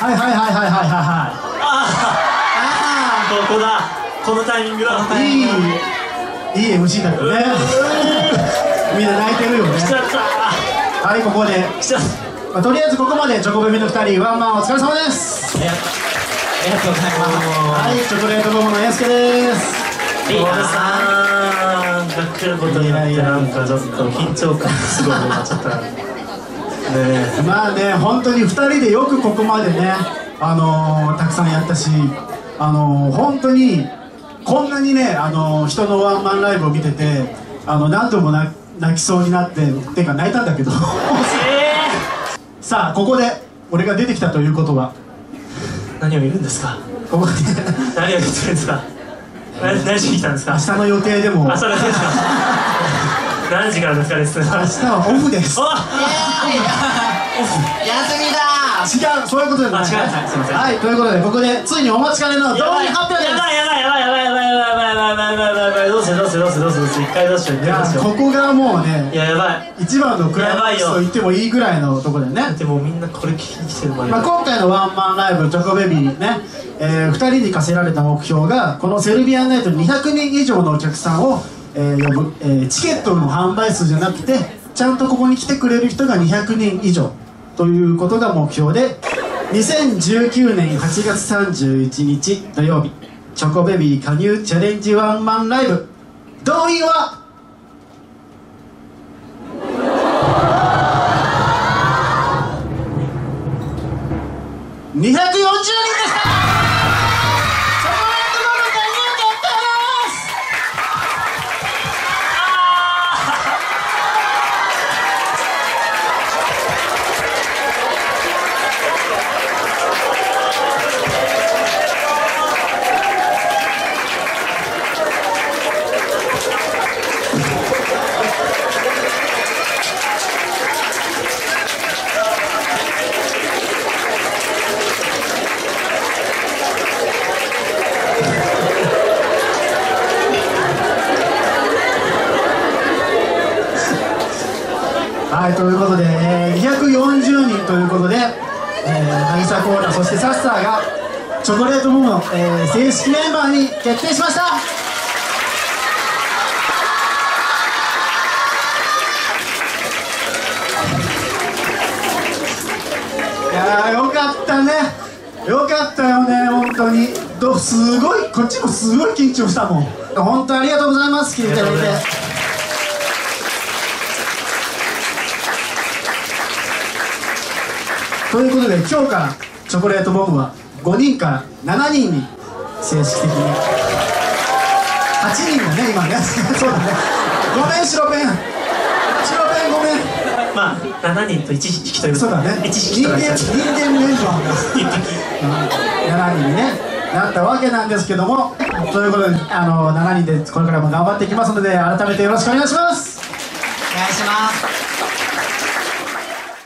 はいはいはいはいはいはいはい。 ここだ、このタイミングだ。 いい MC だよね。みんな泣いてるよね。 来ちゃった。 はい、ここで来ちゃった。 とりあえずここまでチョコベビの2人ワンマンお疲れ様です。 ありがとうございます。 はい、チョコレートボムのエスケです。 ボブさんが来ることになってなんかちょっと緊張感すごい出ちゃったね。 まあね、本当に2人でよくここまでね、たくさんやったし、本当にこんなにね、人のワンマンライブを見てて、何度も泣きそうになって、てか泣いたんだけどさあ、ここで俺が出てきたということは、 何を言うんですか。 ここで何を言ってるんですか。何しに来たんですか。 明日の予定でも朝ですか。何時からですかレッスン。 明日はオフです。 休みだ。 違う、そういうことじゃない。 すいません。 はい、ということでここでついにお待ちかねの動員発表です。 やばいどうする一回どうしよう。 いや、ここがもうね、 いや、やばい。 一番のクライマックスと言ってもいいぐらいのところでね。 でもみんなこれ聞きに来てる前に、 今回のワンマンライブチョコベビーね、2人に課せられた目標がこのセルビアンナイトに200人以上のお客さんを、呼ぶ、チケットの販売数じゃなくてちゃんとここに来てくれる人が200人以上ということが目標で、2019年8月31日土曜日チョコベビー加入チャレンジワンマンライブ、動員は240人でした。チョコレートボム加入決定ですはい、ということで、240人ということで、渚コーラ、そしてサッサーがチョコレートボムの、正式メンバーに決定しました。いやー、よかったね、よかったよね、本当に。すごい、こっちもすごい緊張したもん。本当ありがとうございます、聞いていただいて。ということで、今日からチョコレートボムは5人から7人に正式的に、8人もね、今ねそうだね、ごめん白ペンごめん。 まあ7人と一時期というそうだね、 一時期とか人間メンバーが7人にねなったわけなんですけども、ということで7人でこれからも頑張っていきますので、改めてよろしくお願いします。 お願いします。